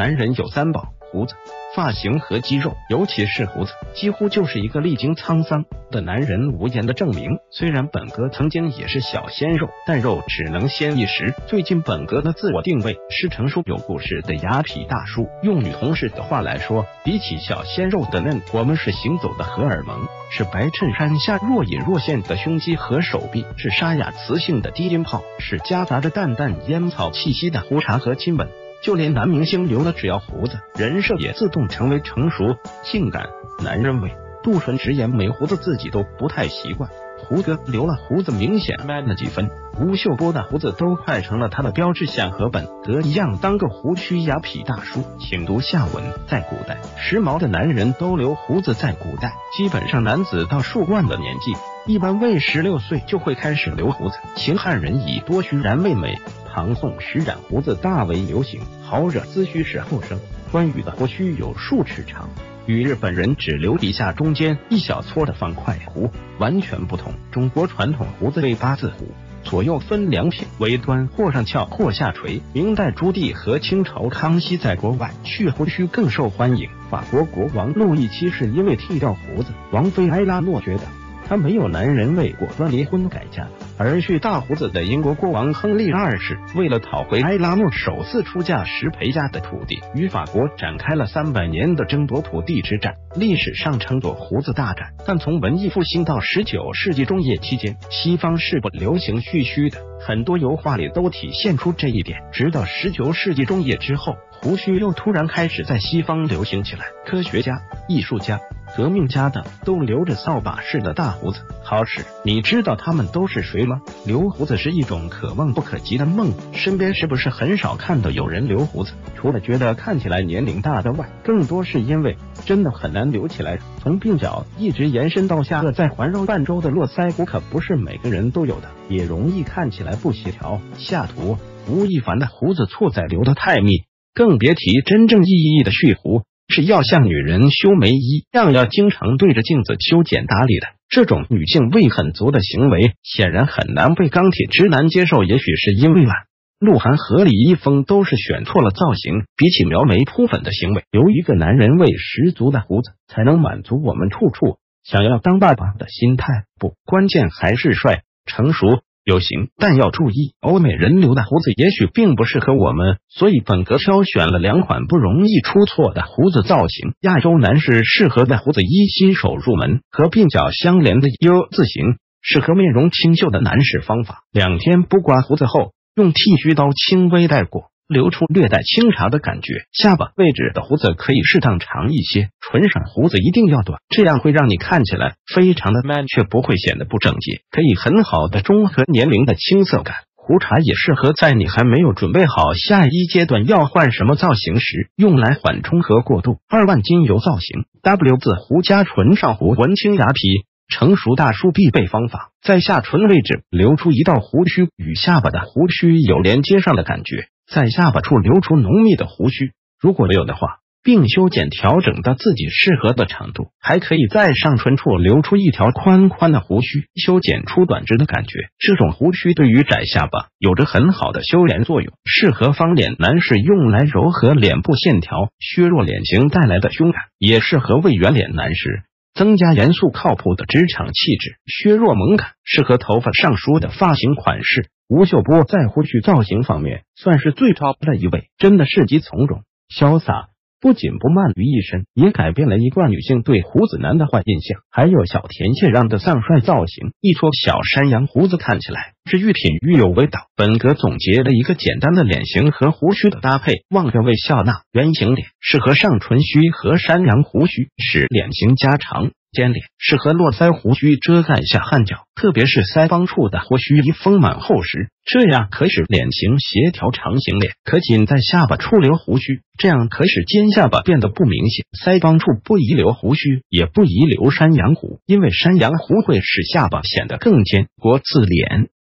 男人有三宝：胡子、发型和肌肉，尤其是胡子，几乎就是一个历经沧桑的男人无言的证明。虽然本哥曾经也是小鲜肉，但肉只能鲜一时。最近本哥的自我定位是成熟有故事的雅痞大叔。用女同事的话来说，比起小鲜肉的嫩，我们是行走的荷尔蒙，是白衬衫下若隐若现的胸肌和手臂，是沙哑磁性的低音炮，是夹杂着淡淡烟草气息的胡茬和亲吻。就连男明星留了只要胡子，人设也自动成为成熟、性感、男人味。杜淳直言没胡子自己都不太习惯，胡歌留了胡子明显 man 了几分。吴秀波的胡子都快成了他的标志，像和本哥一样当个胡须雅痞大叔。请读下文。在古代，时髦的男人都留胡子。在古代，基本上男子到数万的年纪，一般未16岁就会开始留胡子。秦汉人以多须染为美，唐宋时染胡子大为流行。好者自须是后生。关羽的胡须有数尺长，与日本人只留底下中间一小撮的方块胡完全不同。中国传统胡子为八字胡，左右分两撇，为端或上翘或下垂。明代朱棣和清朝康熙在国外去胡须更受欢迎。法国国王路易七世因为剃掉胡子，王妃埃拉诺觉得他没有男人味，果断离婚改嫁。而去大胡子的英国国王亨利二世为了讨回埃拉诺首次出嫁时陪嫁的土地，与法国展开了300年的争夺土地之战，历史上称作胡子大战。但从文艺复兴到19世纪中叶期间，西方是不流行蓄须的，很多油画里都体现出这一点。直到19世纪中叶之后，胡须又突然开始在西方流行起来，科学家、艺术家、革命家等都留着扫把式的大胡子。好使，你知道他们都是谁吗？留胡子是一种可望不可及的梦，身边是不是很少看到有人留胡子？除了觉得看起来年龄大的外，更多是因为真的很难留起来。从鬓角一直延伸到下颚，再环绕半周的络腮胡，可不是每个人都有的，也容易看起来不协调。下图吴亦凡的胡子错在留得太密，更别提真正意义的蓄胡，是要像女人修眉一样，要经常对着镜子修剪打理的。这种女性味很足的行为显然很难被钢铁直男接受，也许是因为鹿晗和李易峰都是选错了造型。比起描眉扑粉的行为，留一个男人味十足的胡子才能满足我们处处想要当爸爸的心态。不，关键还是帅、成熟、有型。但要注意，欧美人留的胡子也许并不适合我们，所以本格挑选了2款不容易出错的胡子造型。亚洲男士适合的胡子一，新手入门，和鬓角相连的 U 字形，适合面容清秀的男士方法。2天不刮胡子后，用剃须刀轻微带过，留出略带清茶的感觉。下巴位置的胡子可以适当长一些，唇上胡子一定要短，这样会让你看起来非常的 man， 却不会显得不整洁，可以很好的中和年龄的青涩感。胡茬也适合在你还没有准备好下一阶段要换什么造型时，用来缓冲和过渡。2万精油造型 W 字胡加唇上胡，文青雅痞成熟大叔必备方法。在下唇位置留出一道胡须，与下巴的胡须有连接上的感觉，在下巴处留出浓密的胡须，如果没有的话，并修剪调整到自己适合的长度。还可以在上唇处留出一条宽宽的胡须，修剪出短直的感觉。这种胡须对于窄下巴有着很好的修颜作用，适合方脸男士用来柔和脸部线条，削弱脸型带来的凶感，也适合为圆脸男士增加严肃靠谱的职场气质，削弱萌感，适合头发上梳的发型款式。吴秀波在胡须造型方面算是最 top 的一位，真的是既从容潇洒，不仅不慢于一身，也改变了一贯女性对胡子男的坏印象。还有小田切让的丧帅造型，一撮小山羊胡子看起来是愈挺愈有味道。本格总结了一个简单的脸型和胡须的搭配，望着为笑纳，圆形脸适合上唇须和山羊胡须，使脸型加长。尖脸适合络腮胡须遮盖下汗角，特别是腮帮处的胡须宜丰满厚实，这样可使脸型协调。长形脸可仅在下巴处留胡须，这样可使尖下巴变得不明显。腮帮处不宜留胡须，也不宜留山羊胡，因为山羊胡会使下巴显得更尖。国字脸